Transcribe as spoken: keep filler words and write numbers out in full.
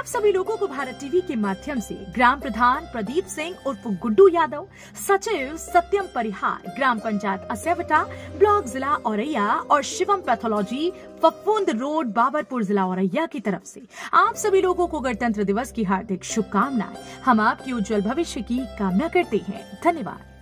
आप सभी लोगों को भारत टीवी के माध्यम से ग्राम प्रधान प्रदीप सिंह उर्फ गुड्डू यादव, सचिव सत्यम परिहार, ग्राम पंचायत असेवटा, ब्लॉक जिला औरैया और शिवम पैथोलॉजी, फफूंद रोड, बाबरपुर, जिला औरैया की तरफ से आप सभी लोगों को गणतंत्र दिवस की हार्दिक शुभकामनाएं। हम आपके उज्जवल भविष्य की कामना करते हैं। धन्यवाद।